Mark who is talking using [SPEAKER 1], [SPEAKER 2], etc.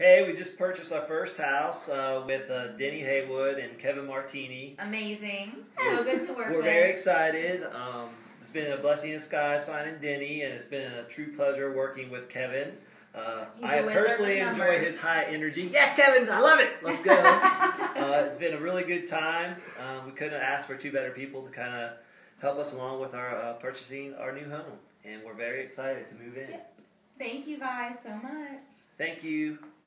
[SPEAKER 1] Hey, we just purchased our first house with Denni Haywood and Kevin Martini.
[SPEAKER 2] Amazing. So good to work with.
[SPEAKER 1] We're very excited. It's been a blessing in disguise finding Denni, and it's been a true pleasure working with Kevin. I personally enjoy his high energy. Yes, Kevin, I love it. Let's go. It's been a really good time. We couldn't have asked for two better people to kind of help us along with our purchasing our new home, and we're very excited to move in.
[SPEAKER 2] Yep. Thank you guys so much.
[SPEAKER 1] Thank you.